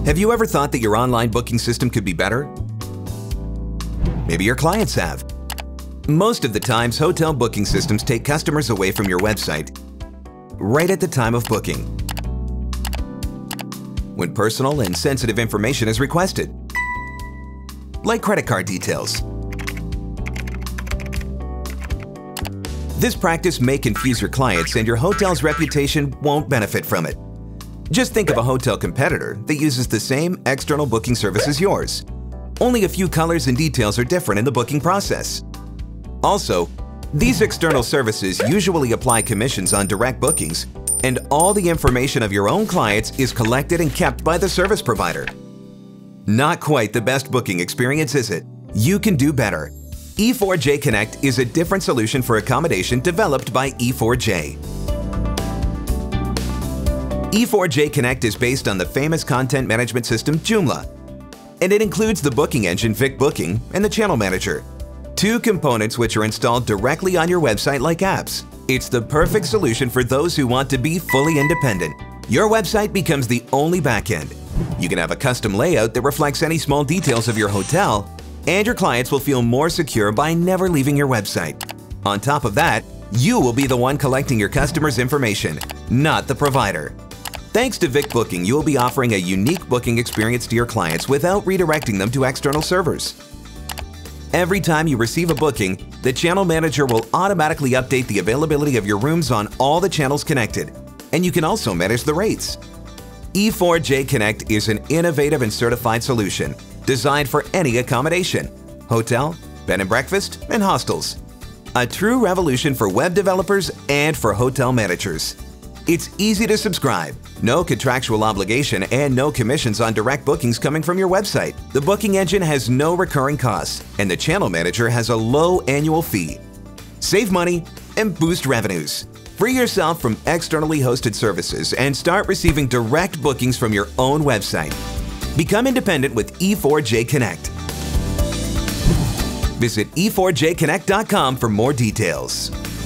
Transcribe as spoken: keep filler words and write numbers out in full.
Have you ever thought that your online booking system could be better? Maybe your clients have. Most of the times, hotel booking systems take customers away from your website right at the time of booking, when personal and sensitive information is requested, like credit card details. This practice may confuse your clients, and your hotel's reputation won't benefit from it. Just think of a hotel competitor that uses the same external booking service as yours. Only a few colors and details are different in the booking process. Also, these external services usually apply commissions on direct bookings, and all the information of your own clients is collected and kept by the service provider. Not quite the best booking experience, is it? You can do better. e four j Connect is a different solution for accommodation developed by e four j. e four j Connect is based on the famous content management system Joomla, and it includes the booking engine Vic Booking and the channel manager, two components which are installed directly on your website like apps. It's the perfect solution for those who want to be fully independent. Your website becomes the only backend. You can have a custom layout that reflects any small details of your hotel, and your clients will feel more secure by never leaving your website. On top of that, you will be the one collecting your customers' information, not the provider. Thanks to Vic Booking, you will be offering a unique booking experience to your clients without redirecting them to external servers. Every time you receive a booking, the channel manager will automatically update the availability of your rooms on all the channels connected, and you can also manage the rates. e four j Connect is an innovative and certified solution designed for any accommodation, hotel, bed and breakfast, and hostels. A true revolution for web developers and for hotel managers. It's easy to subscribe, no contractual obligation, and no commissions on direct bookings coming from your website. The booking engine has no recurring costs, and the channel manager has a low annual fee. Save money and boost revenues. Free yourself from externally hosted services and start receiving direct bookings from your own website. Become independent with e four j Connect. Visit e four j connect dot com for more details.